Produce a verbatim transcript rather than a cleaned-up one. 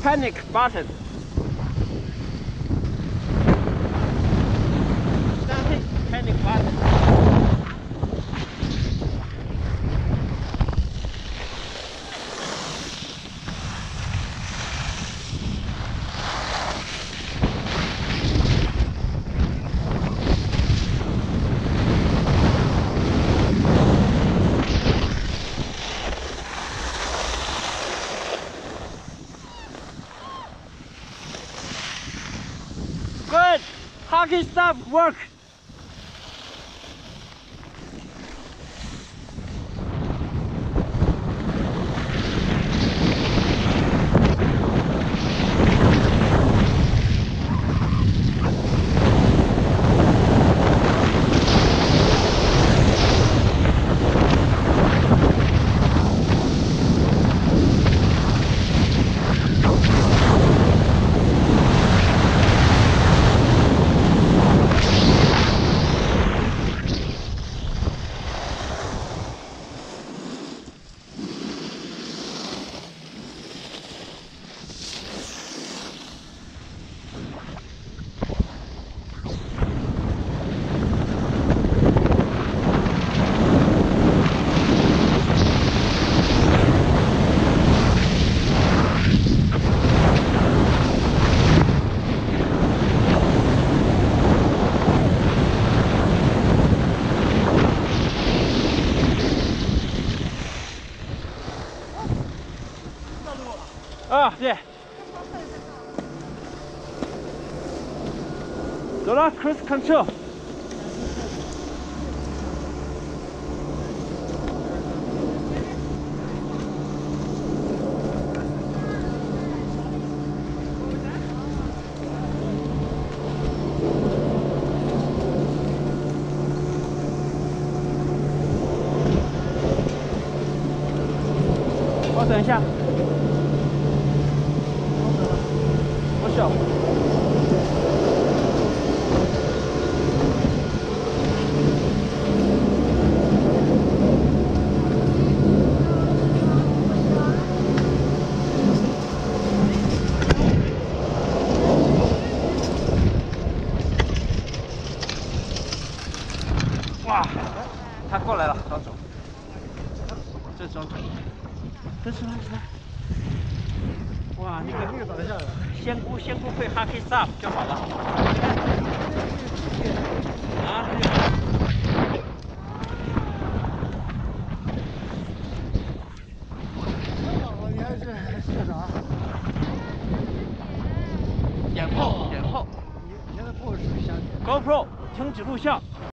panic button. Don't hit panic button. Good! Hockey stop work! Ah, yeah. Do not cruise control.我等一下。我小。哇，他过来了，老总。这种，这是什么？哇，那个仙姑仙姑配 hockey stop 就好了。啊， 你还是是啥？ 掩后，掩后。 你你现在 P O 是相机 GoPro 停止录像。